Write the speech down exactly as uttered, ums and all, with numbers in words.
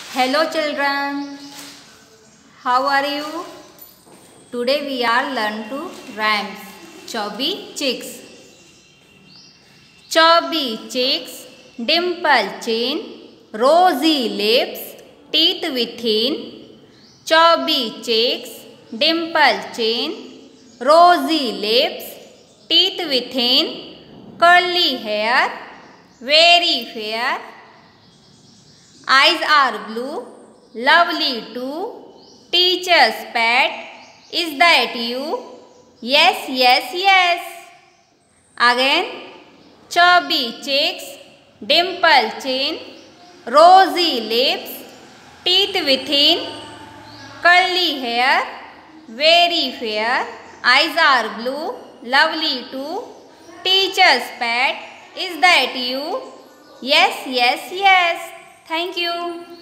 Hello children, how are you? Today we are learn to rhymes. Chubby chicks. Chubby cheeks, dimple chin, rosy lips, teeth within. Chubby cheeks, dimple chin, rosy lips, teeth within. Curly hair, very fair. Eyes are blue, lovely too. Teacher's pet, is that you? Yes, yes, yes. Again, chubby cheeks, dimple chin, rosy lips, teeth within, curly hair, very fair. Eyes are blue, lovely too. Teacher's pet, is that you? Yes, yes, yes. Thank you.